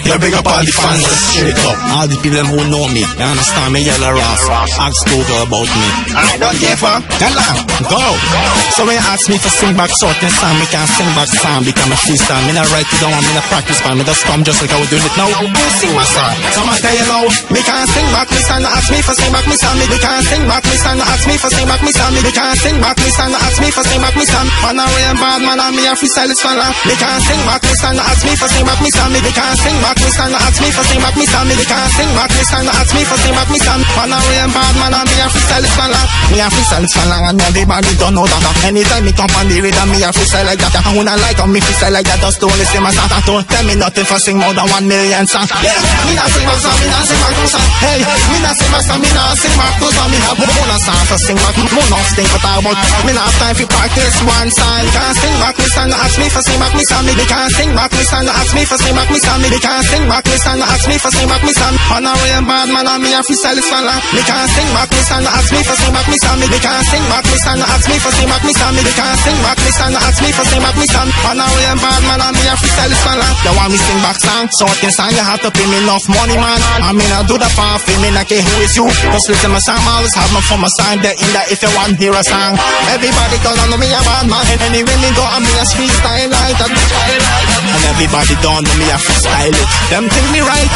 Yeah, big up all the fans, straight up. All the people who know me, you understand me, Yellow Ross. Ask Google about me. I don't give a go. So when you ask me to sing back certain song, me can't sing back song because I'm a freestyle. Me not write it down, me not practice, man. Me just come just like I was doing it now. You sing my song. So I tell you now, me can't sing back, me stand ask me for sing back, me song. Me can't sing back, me stand ask me for sing back, me song. Me can't sing back, me stand ask me for sing back, me song. Man a way and bad man and me a freestyle is fun. Me can't sing back, me stand ask me for sing back, me song. Me can't sing back, me stand ask me for sing back, me song. Me can't sing back, me stand ask me for sing back, me song. Man a way and bad man and me a freestyle is fun. Me a freestyle is fun and everybody don't know that. Anytime me come on the rhythm, me a freestyle like that. And when I like on me freestyle like that, just don't listen my song. Don't tell me nothing for sing more than 1 million songs. Yeah, me not sing back song, me not sing back no song. Hey, me not sing back song, me not sing back no song. Me have more than song to sing back, more than sting for talk about. Me not have time for practice one song. Me can't sing back, me stand ask me for sing back, me song. Me can't sing back, me stand ask me for sing back, me song. Me can't sing back, me stand ask me for sing back, me song. On a way and bad man and me a freestyle is fun. Me can't sing back, me stand ask me for sing back, me song. Me can't sing back, me stand ask me for sing back, me song. Me can't sing back, me stand ask me for sing back, me song. On a way and bad man and me a freestyle is fun. You want me sing back song, certain song you have to pay me enough money, man. I mean I do the far for me, like who is you? Just listen my song, always have my for my song. There in that if you want hear a song. Everybody don't know me a bad man, and anyway me go and me a freestyle like that. And everybody don't know me a freestyle it. Them think me right,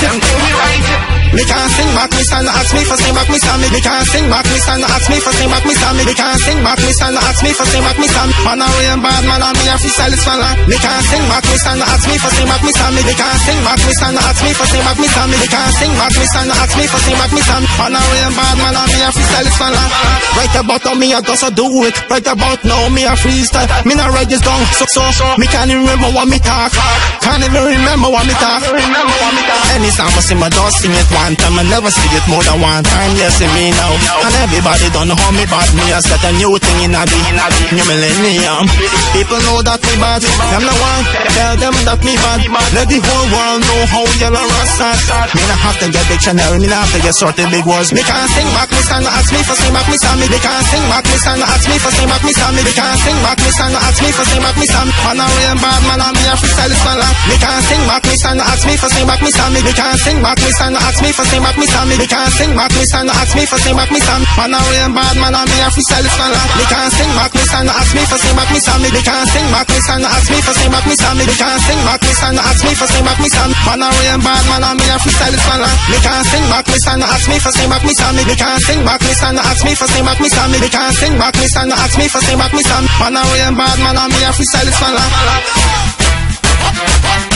Me can't sing back, me stand ask me for sing back, me song. Me can't sing back, me stand ask me for sing back, me song. Me can't sing back, me stand ask me for sing back, me song. Man a way and bad man and me a freestyle is fun. Me can't sing back, me stand ask me for sing back, me song. Me can't sing back, me stand ask me for sing back, me song. Me can't sing back, me stand ask me for sing back, me song. Man a way and bad man and me a freestyle is fun. Right about now me a just a do it. Right about now me a freestyle. Me not write this down, so me can't even remember what me talk. Can't even remember what me talk. Any song I sing, I just sing it one time. I never see it more than one time. Yes, see me now. And everybody don't know how me bad. Me a set a new thing in a new millennium. People know that me bad. Them the one tell them that me bad. Let the whole world know how Yellow Ross start. Me not have to get dictionary. Me not have to get sorted big words. Me can't sing back, me stand ask me for sing back, me song. Me can't sing back, me stand ask me for sing back, me song. Me can't sing back, me stand ask me for sing back, me song. Man a way and bad man and me a freestyle is fun. Me can't sing back, me stand ask me for sing back, me song. Me can't sing back, me stand ask me for sing back, me song. Me can't sing back, me stand ask me for sing back, me song. Man a way and bad man and me a freestyle is fun. Me can't sing back, me stand ask me for sing back, me song. Me can't sing back, me stand ask me for sing back, me song. Me can't sing back, me stand ask me for sing back, me song. Man a way and bad man and me a freestyle is fun. Me can't sing back, me stand ask me for sing back, me song. Me can't sing back, me stand ask me for sing back, me song. Me can't sing back, me stand ask me for sing back, me song. Man a way and bad man and me a freestyle is fun.